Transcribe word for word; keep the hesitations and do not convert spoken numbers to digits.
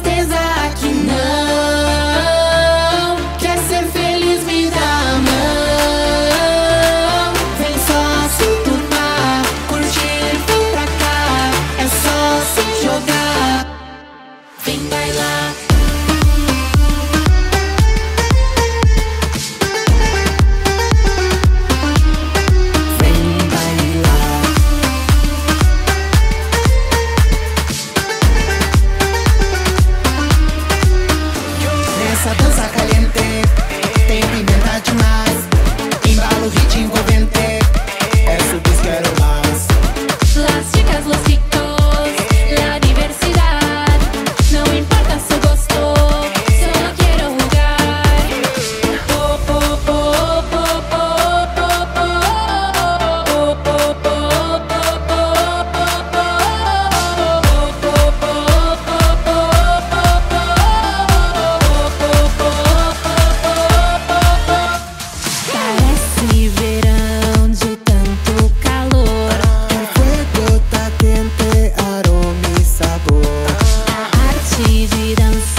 certeza que não. Quer ser feliz, me dá a mão. Vem só se turmar, curtir, vem pra cá. É só se jogar, vem bailar. Essa dança caliente tem pimenta demais. Embalo o ritmo envolvente, eso que quero mais. Las chicas, los chicos, la diversidad. No importa su gusto, solo quiero jugar. Oh, oh, oh, oh, oh, oh, oh, oh, Parece verão de tanto calor. El fuego tá quente, aroma e sabor. A arte de dançar